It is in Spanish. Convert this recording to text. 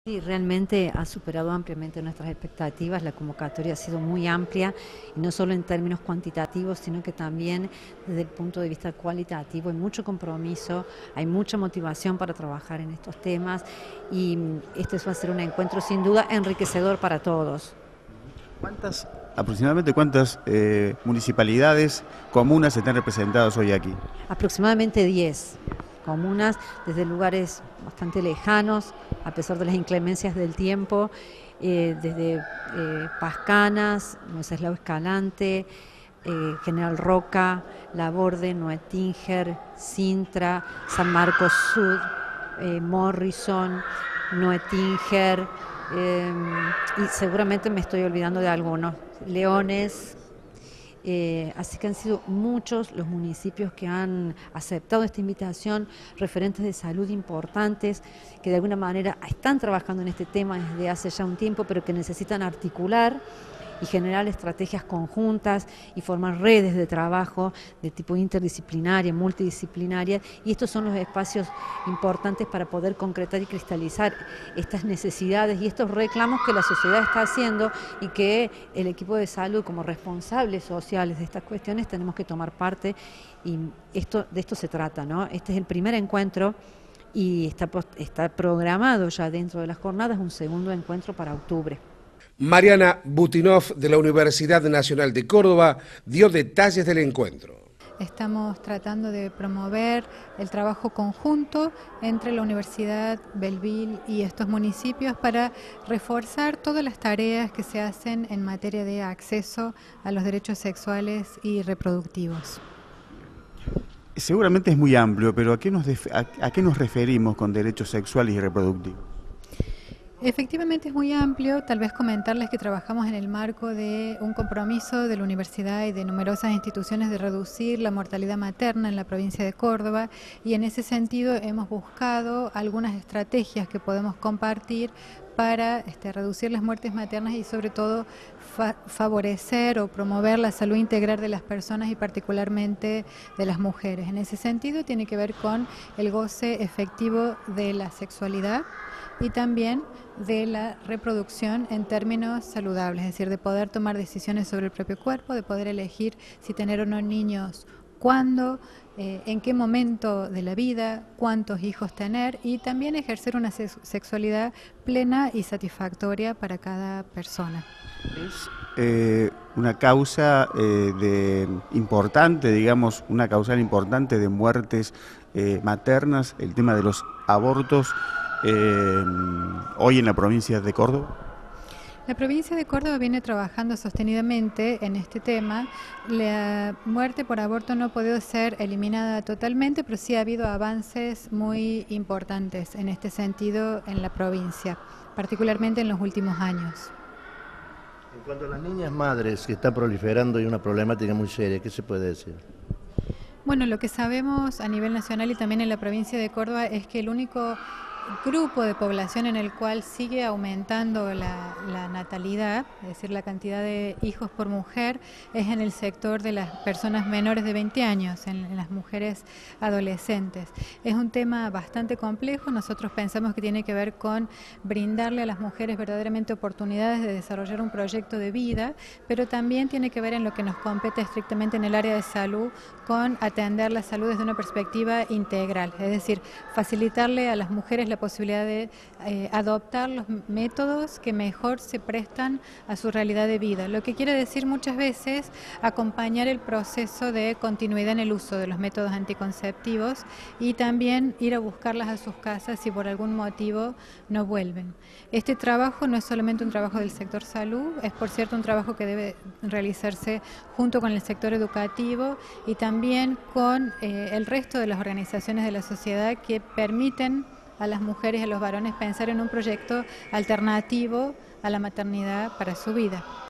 Sí, realmente ha superado ampliamente nuestras expectativas. La convocatoria ha sido muy amplia y no solo en términos cuantitativos, sino que también desde el punto de vista cualitativo. Hay mucho compromiso, hay mucha motivación para trabajar en estos temas y este va a ser un encuentro sin duda enriquecedor para todos. Aproximadamente cuántas municipalidades, comunas están representadas hoy aquí? Aproximadamente 10 comunas, desde lugares bastante lejanos, a pesar de las inclemencias del tiempo, desde Pascanas, Wenceslao Escalante, General Roca, Laborde, Noetinger, Sintra, San Marcos Sud, Morrison, Noetinger, y seguramente me estoy olvidando de algunos, Leones. Así que han sido muchos los municipios que han aceptado esta invitación, referentes de salud importantes, que de alguna manera están trabajando en este tema desde hace ya un tiempo, pero que necesitan articular y generar estrategias conjuntas y formar redes de trabajo de tipo interdisciplinaria, multidisciplinaria, y estos son los espacios importantes para poder concretar y cristalizar estas necesidades y estos reclamos que la sociedad está haciendo y que el equipo de salud, como responsables sociales de estas cuestiones, tenemos que tomar parte, y de esto se trata, ¿no? Este es el primer encuentro y está programado ya dentro de las jornadas un segundo encuentro para octubre. Mariana Butinov, de la Universidad Nacional de Córdoba, dio detalles del encuentro. Estamos tratando de promover el trabajo conjunto entre la Universidad Belleville y estos municipios para reforzar todas las tareas que se hacen en materia de acceso a los derechos sexuales y reproductivos. Seguramente es muy amplio, pero ¿a qué nos referimos con derechos sexuales y reproductivos? Efectivamente es muy amplio, tal vez comentarles que trabajamos en el marco de un compromiso de la universidad y de numerosas instituciones de reducir la mortalidad materna en la provincia de Córdoba, y en ese sentido hemos buscado algunas estrategias que podemos compartir para reducir las muertes maternas y sobre todo favorecer o promover la salud integral de las personas y particularmente de las mujeres. En ese sentido tiene que ver con el goce efectivo de la sexualidad y también de la reproducción en términos saludables, es decir, de poder tomar decisiones sobre el propio cuerpo, de poder elegir si tener o no niños, cuándo, en qué momento de la vida, cuántos hijos tener, y también ejercer una sexualidad plena y satisfactoria para cada persona. Es una causa importante, digamos, una causal importante de muertes maternas, el tema de los abortos, hoy en la provincia de Córdoba. La provincia de Córdoba viene trabajando sostenidamente en este tema. La muerte por aborto no ha podido ser eliminada totalmente, pero sí ha habido avances muy importantes en este sentido en la provincia, particularmente en los últimos años. En cuanto a las niñas madres, que está proliferando y una problemática muy seria, ¿qué se puede decir? Bueno, lo que sabemos a nivel nacional y también en la provincia de Córdoba es que el único grupo de población en el cual sigue aumentando la natalidad, es decir, la cantidad de hijos por mujer, es en el sector de las personas menores de 20 años, en las mujeres adolescentes. Es un tema bastante complejo. Nosotros pensamos que tiene que ver con brindarle a las mujeres verdaderamente oportunidades de desarrollar un proyecto de vida, pero también tiene que ver en lo que nos compete estrictamente en el área de salud, con atender la salud desde una perspectiva integral, es decir, facilitarle a las mujeres la posibilidad de adoptar los métodos que mejor se prestan a su realidad de vida, lo que quiere decir muchas veces acompañar el proceso de continuidad en el uso de los métodos anticonceptivos y también ir a buscarlas a sus casas si por algún motivo no vuelven. Este trabajo no es solamente un trabajo del sector salud, es por cierto un trabajo que debe realizarse junto con el sector educativo y también con el resto de las organizaciones de la sociedad que permiten a las mujeres y a los varones pensar en un proyecto alternativo a la maternidad para su vida.